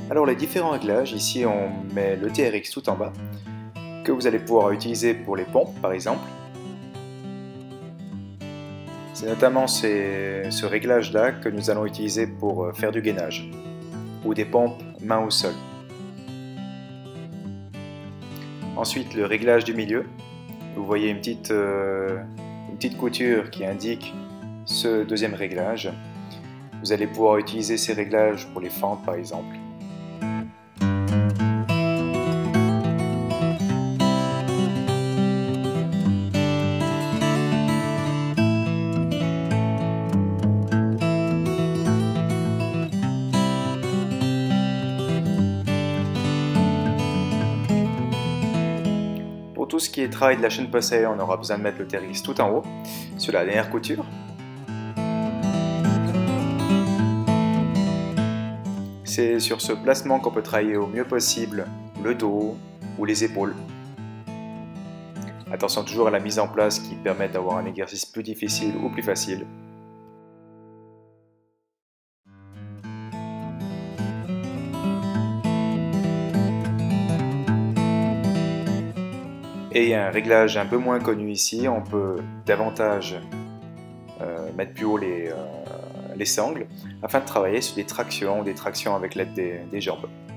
Alors les différents réglages, ici on met le TRX tout en bas, que vous allez pouvoir utiliser pour les pompes par exemple. C'est notamment ce réglage là que nous allons utiliser pour faire du gainage, ou des pompes main au sol. Ensuite le réglage du milieu, vous voyez une petite couture qui indique ce deuxième réglage. Vous allez pouvoir utiliser ces réglages pour les fentes par exemple. Pour tout ce qui est travail de la chaîne passée, on aura besoin de mettre le TRX tout en haut, sur la dernière couture. C'est sur ce placement qu'on peut travailler au mieux possible le dos ou les épaules. Attention toujours à la mise en place qui permet d'avoir un exercice plus difficile ou plus facile. Et il y a un réglage un peu moins connu ici, on peut davantage mettre plus haut les sangles afin de travailler sur des tractions avec l'aide des jambes.